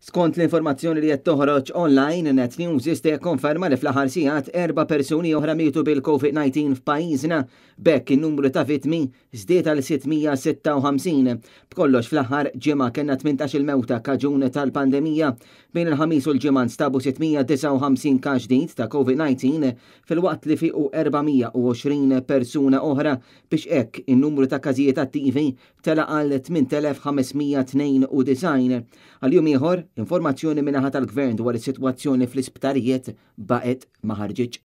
Skont l-informazzjoni li qed toħroġ online, Net News jista' jikkonferma li fl-aħħar sigħat 4 persuni oħra mietu bil-COVID-19 f'pajjiżna, bekk in-numru ta' vittmi żdied għal 656. B'kollox fl-aħħar ġimgħa kellna 18-il mewta kaġun tal-pandemija. Bejn il-ħamis u l-ġimgħa nstabu 659 każ ġdid ta' COVID-19 fil-waqt li fiqu 420 persuna oħra biex hekk in-numru ta' każijiet attivi tela għal 8592. Għal-jum ieħor, informazzjoni min-naħa tal-Gvern dwar is-sitwazzjoni fl-isptarijiet baqgħet ma ħarġitx.